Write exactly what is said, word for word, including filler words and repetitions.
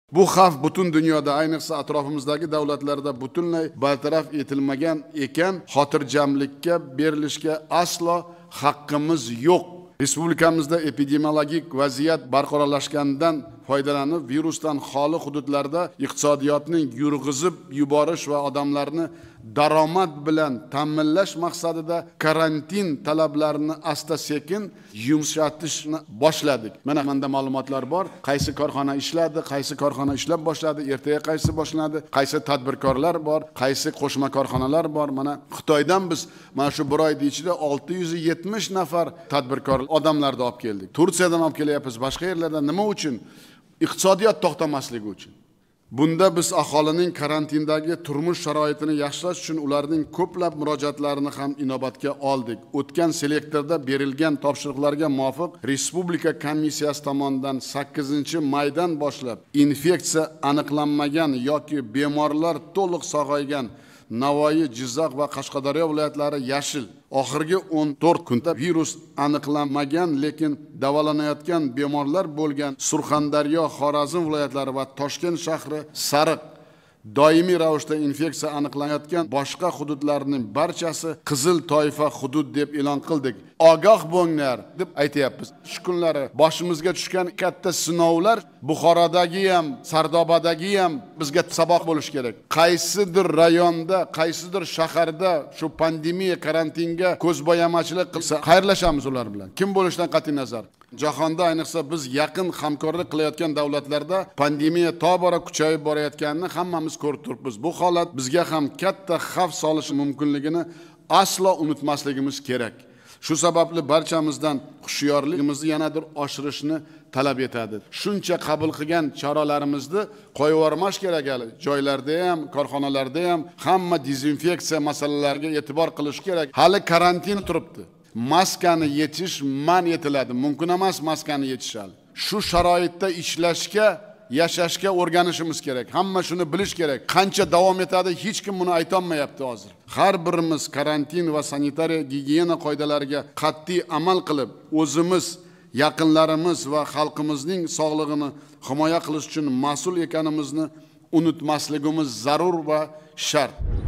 Bu xavf butun dunyoda, ayniqsa atrofimizdagi davlatlarda butunlay bartaraf etilmagan ekan, xotirjamlikka berilishga aslo haqqimiz yo'q. Respublikamizda epidemiologik vaziyat barqarorlashgandan foydalanib, virusdan xoli hududlarda iqtisodiyotni yurg'izib yuborish va odamlarni daromad bilan ta'minlash maqsadida karantin talablarini asta-sekin yumshatishni boshladik. Mana menda ma'lumotlar bor. Qaysi korxona ishladi, qaysi korxona ishlab boshladi, ertaga qaysi boshlanadi, qaysi tadbirkorlar bor, qaysi qo'shma korxonalar bor. Mana Xitoydan biz mana shu bir oy ichida olti yuz yetmish nafar tadbirkor odamlarni olib keldik. Turkiyadan olib kelyapmiz, boshqa yerlardan. Nima uchun? Iqtisodiyot to'xtamasligi uchun. Bunda biz aholining karantindagi turmush sharoitini yaxshilash uchun ularning ko'plab murojaatlarini ham inobatga oldik. O'tgan selektorda berilgan topshiriqlarga muvofiq Respublika komissiyasi tomonidan sakkizinchi maydan boshlab infeksiya aniqlanmagan yoki bemorlar to'liq sog'aygan Navoiy, Jizzax va Qashqadaryo viloyatlari yashil. Oxirgi o'n to'rt kunda virus aniqlanmagan lekin davolanayotgan bemorlar bo'lgan Surxondaryo, Xorazm viloyatlari va Toshkent shahri sariq. Doimiy ravishda infeksiya aniqlanayotgan boshqa hududlarning barchasi qizil toifa hudud deb e'lon qildik. Ogoh bo'linglar deb aytayapmiz. Shu kunlari boshimizga tushgan katta sinovlar Buxorodagi ham, Sardobadagi ham bizga saboq bo'lish kerak. Qaysidir rayonda, qaysidir shaharda shu pandemiya karantinga ko'zbo'yamachilik qilsa, xayrlashamiz ular bilan. Kim bo'lishidan qat'iy nazar. Jahonda ayniqsa biz yaqin hamkorlik qilayotgan davlatlarda pandemiya tobora kuchayib borayotganini hammamiz ko'rib turibmiz. Bu holat bizga ham katta xavf solishi mumkinligini aslo unutmasligimiz kerak. Shu sababli barchamizdan hushyorligimizni yanadir oshirishni talab etadi. Shuncha qabul qilgan choralarimizni qo'yib yubormash kerak hali. Joylarda ham, korxonalarda ham hamma dezinfeksiya masalalariga e'tibor qilish kerak. Hali karantin turibdi. Maskani yechish man etiladi. Mumkin emas maskani yechish hali. Shu sharoitda ishlashga, yashashga o'rganishimiz kerak. Hamma shuni bilish kerak. Qancha davom etadi hech kim buni ayta olmayapti hozir. Har birimiz karantin va sanitariya gigiyena qoidalariga qat'iy amal qilib, o'zimiz, yaqinlarimiz va xalqimizning sog'lig'ini himoya qilish uchun mas'ul ekanimizni unutmasligimiz zarur va shart.